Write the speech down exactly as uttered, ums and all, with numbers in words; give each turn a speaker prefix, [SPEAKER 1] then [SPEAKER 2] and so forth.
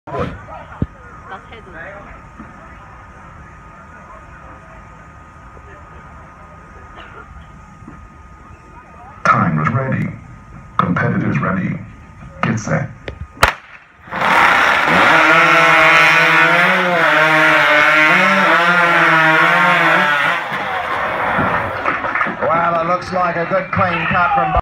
[SPEAKER 1] Wood.
[SPEAKER 2] That's hidden.
[SPEAKER 1] Time is ready. Competitors ready. Get set.
[SPEAKER 3] Well, it looks like a good clean cut from